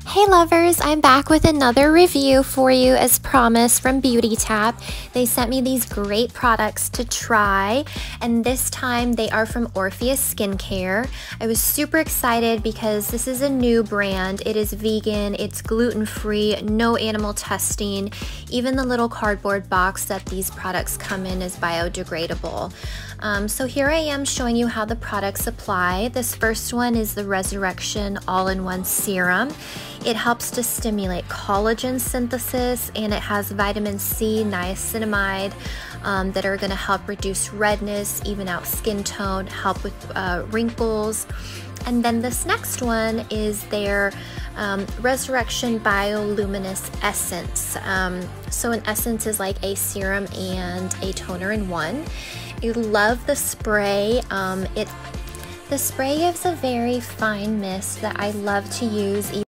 Hey lovers, I'm back with another review for you as promised from Beauty Tap. They sent me these great products to try, and this time they are from Orpheus Skincare. I was super excited because this is a new brand. It is vegan, it's gluten-free, no animal testing. Even the little cardboard box that these products come in is biodegradable. So here I am showing you how the products apply. This first one is the Resurrection All-in-One Serum. It helps to stimulate collagen synthesis, and it has vitamin C, niacinamide that are going to help reduce redness, even out skin tone, help with wrinkles. And then this next one is their Resurrection Bioluminous Essence. So an essence is like a serum and a toner in one. I love the spray. The spray gives a very fine mist that I love to use.